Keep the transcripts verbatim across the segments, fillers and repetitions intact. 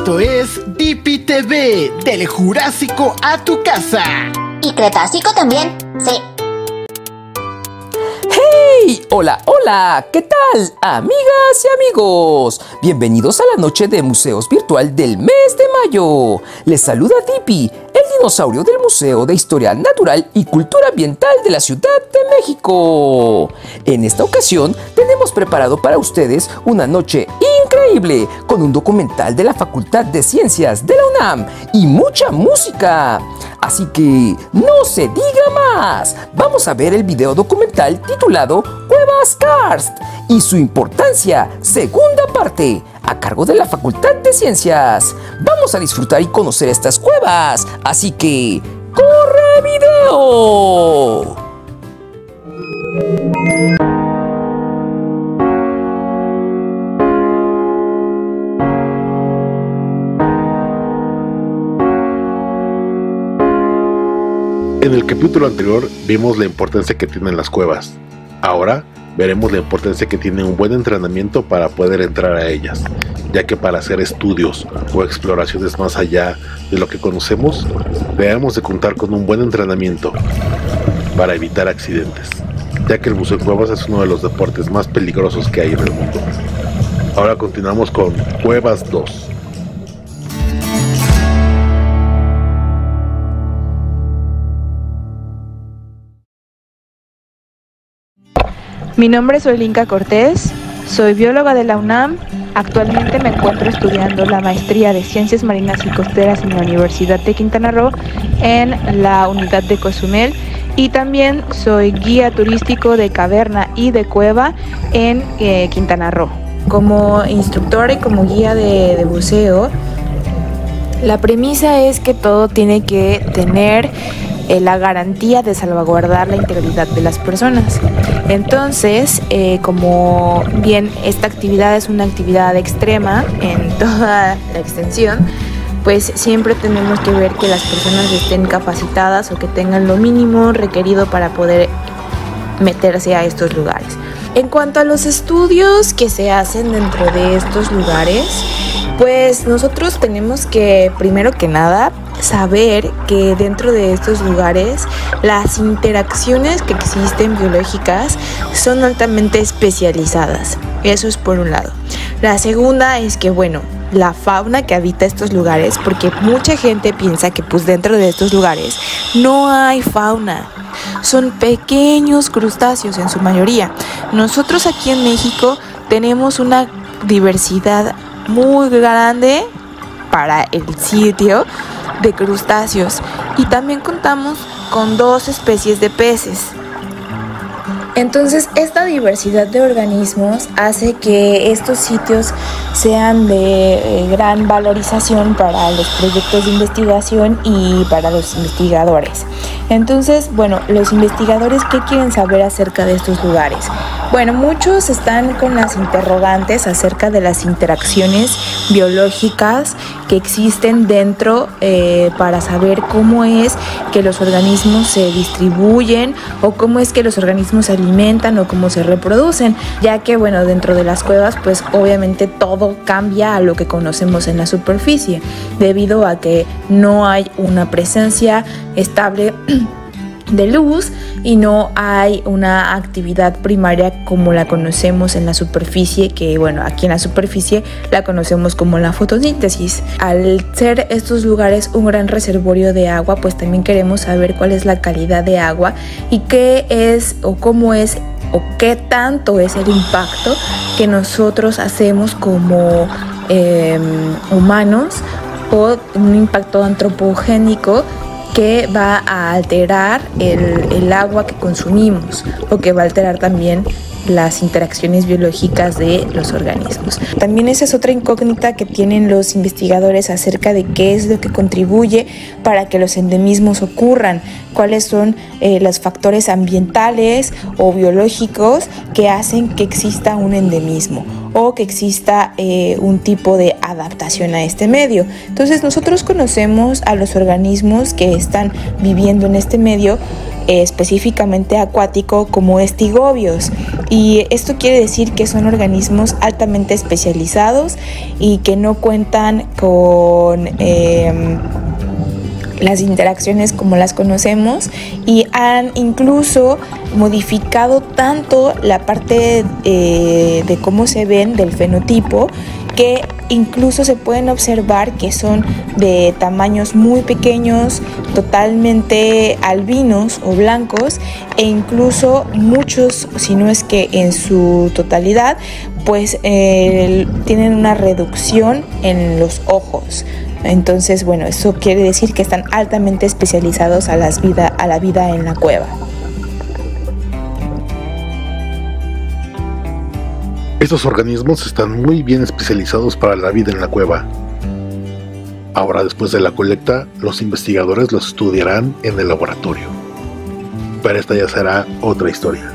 Esto es Dippy T V, del Jurásico a tu casa. Y Cretácico también, sí. ¡Hey! Hola, hola, ¿qué tal, amigas y amigos? Bienvenidos a la noche de museos virtual del mes de mayo. Les saluda Dippy, el dinosaurio del Museo de Historia Natural y Cultura Ambiental de la Ciudad de México. En esta ocasión tenemos preparado para ustedes una noche increíble con un documental de la Facultad de Ciencias de la UNAM y mucha música. Así que no se diga más. Vamos a ver el video documental titulado Cuevas Karst y su importancia, segunda parte, a cargo de la Facultad de Ciencias. Vamos a disfrutar y conocer estas cuevas. Así que ¡corre video! En el capítulo anterior vimos la importancia que tienen las cuevas. Ahora veremos la importancia que tiene un buen entrenamiento para poder entrar a ellas, ya que para hacer estudios o exploraciones más allá de lo que conocemos, debemos de contar con un buen entrenamiento para evitar accidentes, ya que el buceo en cuevas es uno de los deportes más peligrosos que hay en el mundo. Ahora continuamos con Cuevas dos. Mi nombre es Olinka Cortés, soy bióloga de la UNAM. Actualmente me encuentro estudiando la maestría de Ciencias Marinas y Costeras en la Universidad de Quintana Roo en la unidad de Cozumel, y también soy guía turístico de caverna y de cueva en eh, Quintana Roo. Como instructora y como guía de, de buceo, la premisa es que todo tiene que tener eh, la garantía de salvaguardar la integridad de las personas. Entonces, eh, como bien esta actividad es una actividad extrema en toda la extensión, pues siempre tenemos que ver que las personas estén capacitadas o que tengan lo mínimo requerido para poder meterse a estos lugares. En cuanto a los estudios que se hacen dentro de estos lugares, pues nosotros tenemos que, primero que nada, saber que dentro de estos lugares las interacciones que existen biológicas son altamente especializadas. Eso es por un lado. La segunda es que, bueno, la fauna que habita estos lugares, porque mucha gente piensa que pues dentro de estos lugares no hay fauna. Son pequeños crustáceos en su mayoría. Nosotros aquí en México tenemos una diversidad muy grande para el sitio de crustáceos, y también contamos con dos especies de peces. Entonces, esta diversidad de organismos hace que estos sitios sean de eh, gran valorización para los proyectos de investigación y para los investigadores. Entonces, bueno, los investigadores, ¿qué quieren saber acerca de estos lugares? Bueno, muchos están con las interrogantes acerca de las interacciones biológicas que existen dentro eh, para saber cómo es que los organismos se distribuyen o cómo es que los organismos se alimentan o cómo se reproducen, ya que, bueno, dentro de las cuevas, pues obviamente todo cambia a lo que conocemos en la superficie, debido a que no hay una presencia estable de luz y no hay una actividad primaria como la conocemos en la superficie, que bueno, aquí en la superficie la conocemos como la fotosíntesis. Al ser estos lugares un gran reservorio de agua, pues también queremos saber cuál es la calidad de agua y qué es o cómo es o qué tanto es el impacto que nosotros hacemos como eh, humanos, o un impacto antropogénico que va a alterar el, el agua que consumimos, o que va a alterar también las interacciones biológicas de los organismos. También esa es otra incógnita que tienen los investigadores acerca de qué es lo que contribuye para que los endemismos ocurran, cuáles son eh, los factores ambientales o biológicos que hacen que exista un endemismo o que exista eh, un tipo de adaptación a este medio. Entonces nosotros conocemos a los organismos que están viviendo en este medio eh, específicamente acuático como estigobios, y esto quiere decir que son organismos altamente especializados y que no cuentan con eh, las interacciones como las conocemos, y han incluso modificado tanto la parte eh, de cómo se ven del fenotipo, que incluso se pueden observar que son de tamaños muy pequeños, totalmente albinos o blancos, e incluso muchos, si no es que en su totalidad, pues eh, tienen una reducción en los ojos. Entonces, bueno, eso quiere decir que están altamente especializados a, las vida, a la vida en la cueva. Estos organismos están muy bien especializados para la vida en la cueva. Ahora, después de la colecta, los investigadores los estudiarán en el laboratorio. Pero esta ya será otra historia.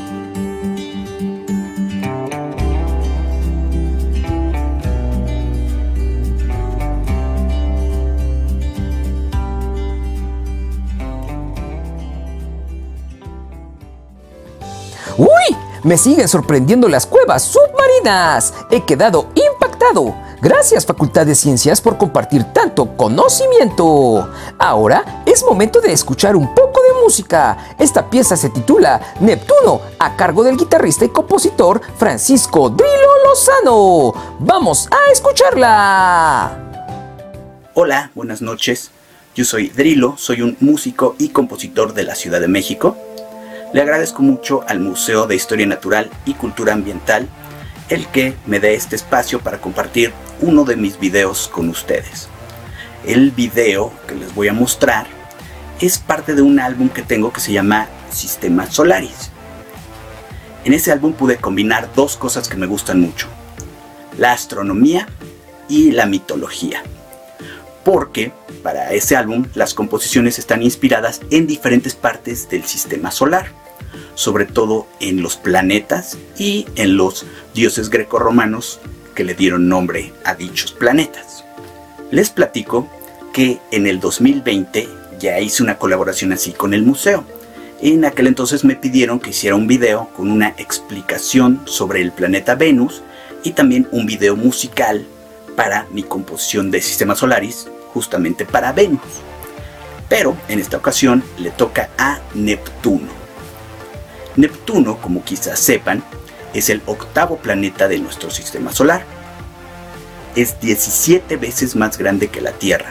¡Uy! Me siguen sorprendiendo las cuevas submarinas. He quedado impactado. Gracias, Facultad de Ciencias, por compartir tanto conocimiento. Ahora es momento de escuchar un poco de música. Esta pieza se titula Neptuno, a cargo del guitarrista y compositor Francisco Drilo Lozano. ¡Vamos a escucharla! Hola, buenas noches. Yo soy Drilo, soy un músico y compositor de la Ciudad de México. Le agradezco mucho al Museo de Historia Natural y Cultura Ambiental el que me dé este espacio para compartir uno de mis videos con ustedes. El video que les voy a mostrar es parte de un álbum que tengo que se llama Sistema Solaris. En ese álbum pude combinar dos cosas que me gustan mucho: la astronomía y la mitología. Porque para ese álbum las composiciones están inspiradas en diferentes partes del sistema solar, sobre todo en los planetas y en los dioses grecorromanos que le dieron nombre a dichos planetas. Les platico que en el dos mil veinte ya hice una colaboración así con el museo. En aquel entonces me pidieron que hiciera un video con una explicación sobre el planeta Venus y también un video musical para mi composición de Sistema Solaris, justamente para Venus. Pero en esta ocasión le toca a Neptuno. Neptuno, como quizás sepan, es el octavo planeta de nuestro sistema solar. Es diecisiete veces más grande que la Tierra.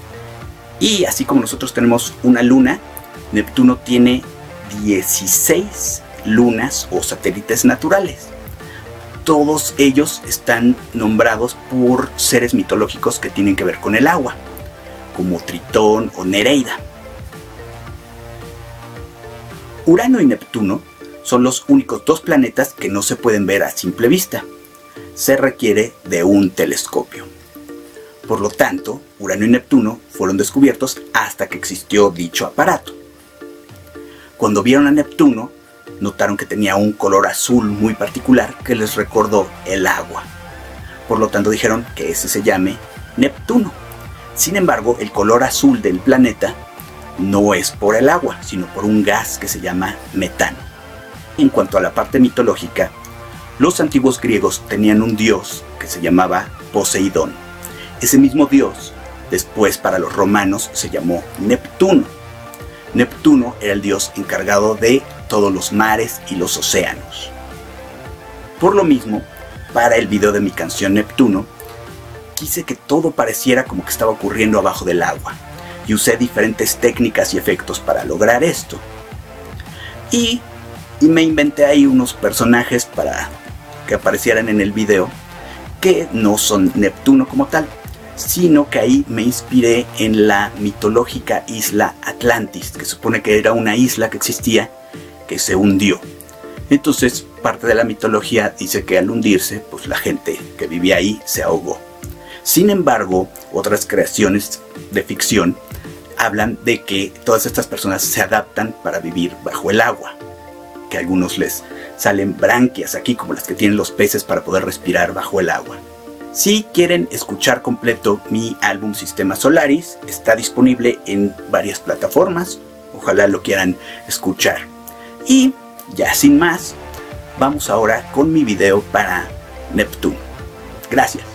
Y así como nosotros tenemos una luna, Neptuno tiene dieciséis lunas o satélites naturales. Todos ellos están nombrados por seres mitológicos que tienen que ver con el agua, como Tritón o Nereida. Urano y Neptuno son los únicos dos planetas que no se pueden ver a simple vista. Se requiere de un telescopio. Por lo tanto, Urano y Neptuno fueron descubiertos hasta que existió dicho aparato. Cuando vieron a Neptuno, notaron que tenía un color azul muy particular que les recordó el agua. Por lo tanto dijeron que ese se llame Neptuno. Sin embargo, el color azul del planeta no es por el agua, sino por un gas que se llama metano. En cuanto a la parte mitológica, los antiguos griegos tenían un dios que se llamaba Poseidón. Ese mismo dios, después para los romanos, se llamó Neptuno. Neptuno era el dios encargado de todos los mares y los océanos. Por lo mismo, para el video de mi canción Neptuno, quise que todo pareciera como que estaba ocurriendo abajo del agua, y usé diferentes técnicas y efectos para lograr esto. Y, y me inventé ahí unos personajes para que aparecieran en el video, que no son Neptuno como tal, sino que ahí me inspiré en la mitológica isla Atlantis, que supone que era una isla que existía, que se hundió. Entonces, parte de la mitología dice que al hundirse, pues la gente que vivía ahí se ahogó. Sin embargo, otras creaciones de ficción hablan de que todas estas personas se adaptan para vivir bajo el agua, que a algunos les salen branquias aquí como las que tienen los peces para poder respirar bajo el agua. Si quieren escuchar completo mi álbum Sistema Solaris, está disponible en varias plataformas, ojalá lo quieran escuchar. Y ya sin más, vamos ahora con mi video para Neptuno. Gracias.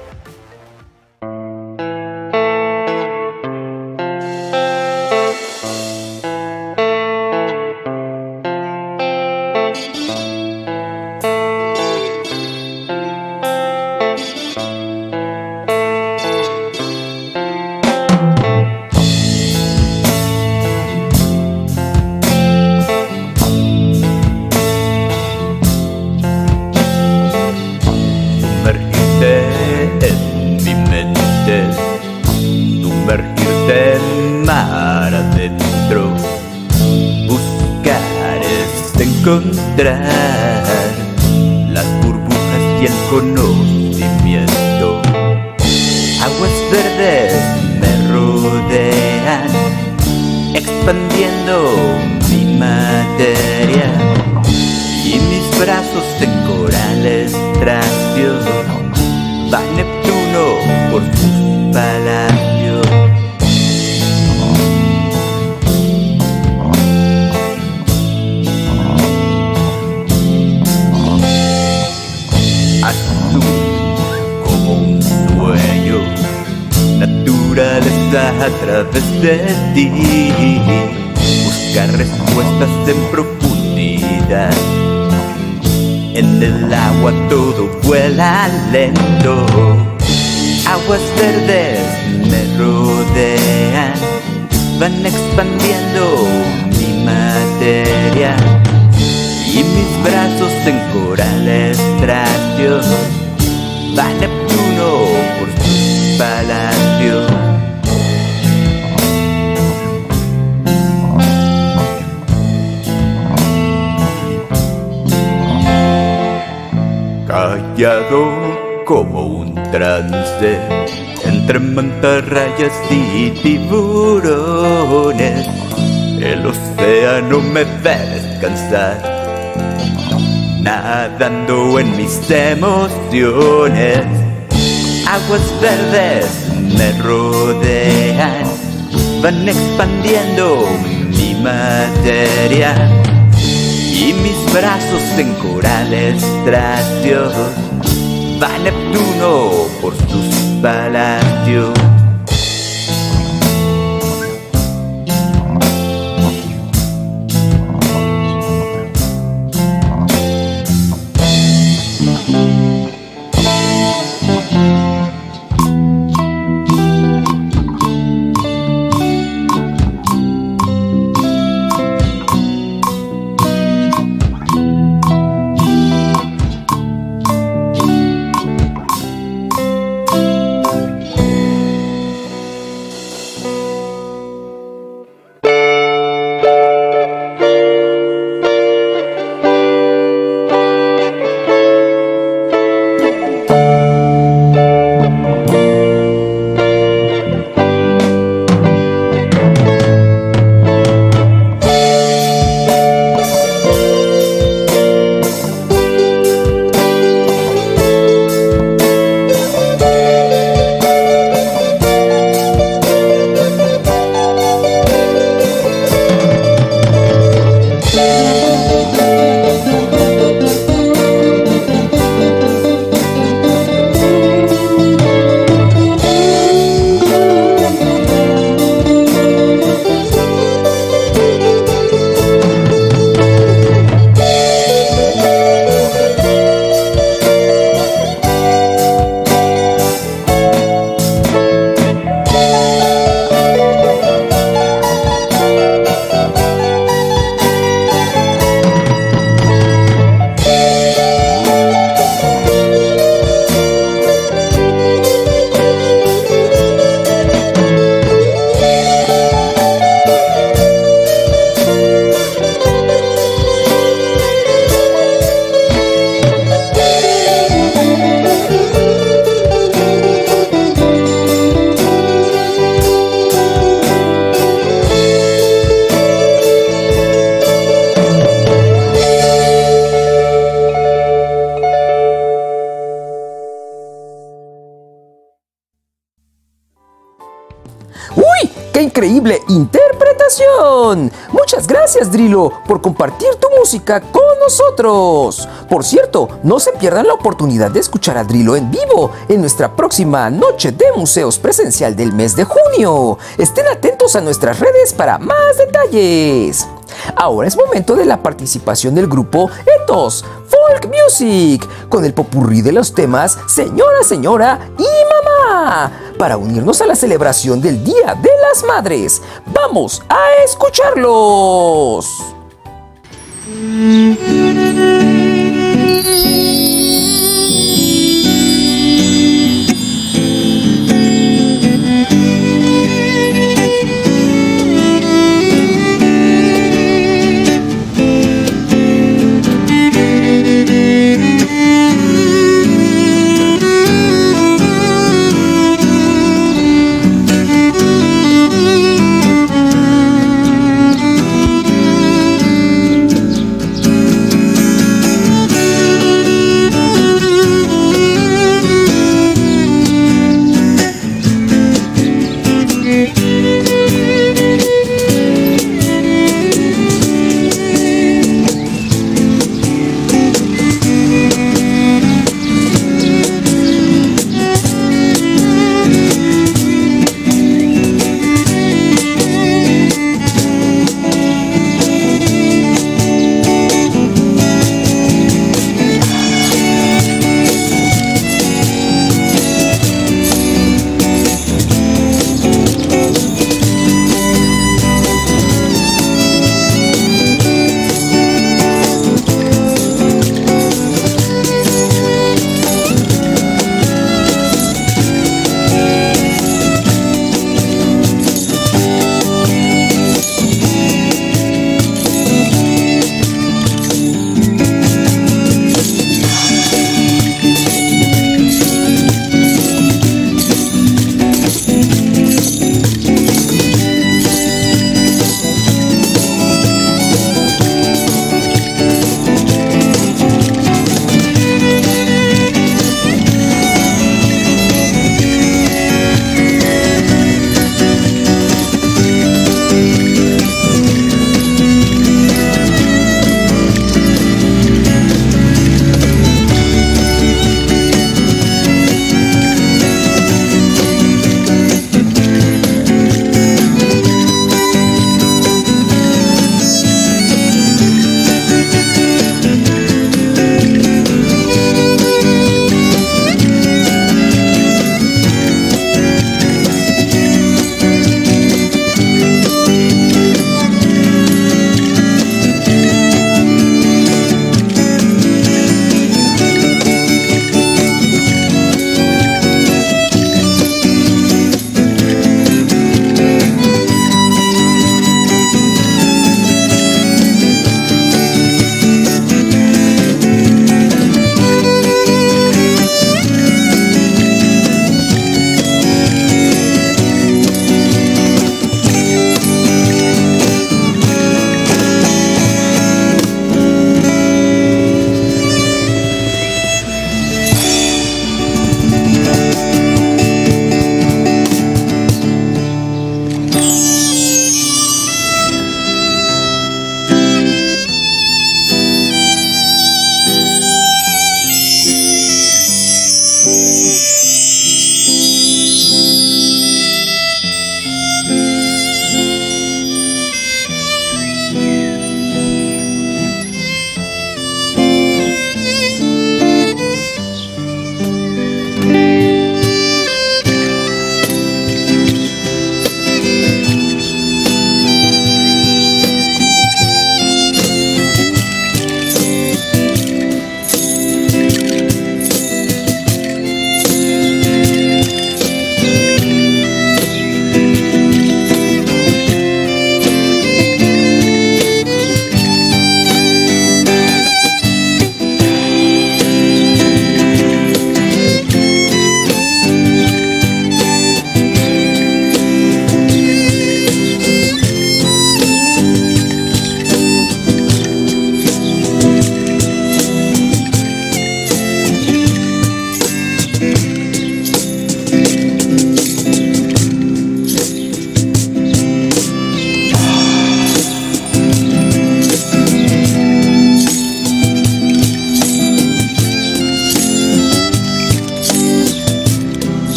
Sumergirte en mar adentro, buscar es encontrar las burbujas y el conocimiento. Aguas verdes me rodean, expandiendo mi materia, y mis brazos en corales tracios va Neptuno por sus palacios. Azul como un sueño, naturaleza a través de ti, buscar respuestas en profundidad. En el agua todo vuela lento, aguas verdes me rodean, van expandiendo mi materia, y mis brazos en corales tracios va Neptuno por sus palacios. Callado como un trance entre mantarrayas y tiburones, el océano me ve descansar, nadando en mis emociones. Aguas verdes me rodean, van expandiendo mi materia, y mis brazos en corales tracios va Neptuno por sus palacios. increíble interpretación! Muchas gracias, Drilo, por compartir tu música con nosotros. Por cierto, no se pierdan la oportunidad de escuchar a Drilo en vivo en nuestra próxima Noche de Museos presencial del mes de junio. Estén atentos a nuestras redes para más detalles. Ahora es momento de la participación del grupo Ethos Folk Music con el popurrí de los temas Señora, Señora y Mamá para unirnos a la celebración del Día de las Madres. ¡Vamos a escucharlos!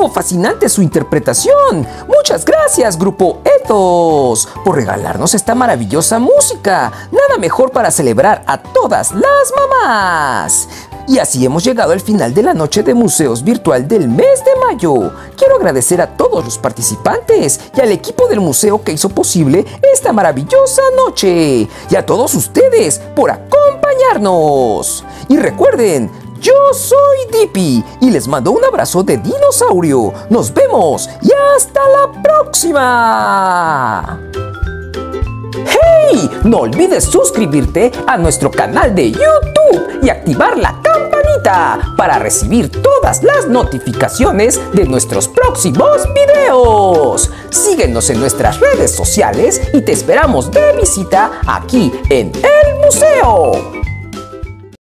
Estuvo fascinante su interpretación. Muchas gracias, Grupo Ethos, por regalarnos esta maravillosa música. Nada mejor para celebrar a todas las mamás. Y así hemos llegado al final de la noche de museos virtual del mes de mayo. Quiero agradecer a todos los participantes y al equipo del museo que hizo posible esta maravillosa noche. Y a todos ustedes por acompañarnos. Y recuerden, yo soy Dippy y les mando un abrazo de dinosaurio. Nos vemos y hasta la próxima. ¡Hey! No olvides suscribirte a nuestro canal de YouTube y activar la campanita para recibir todas las notificaciones de nuestros próximos videos. Síguenos en nuestras redes sociales y te esperamos de visita aquí en el museo.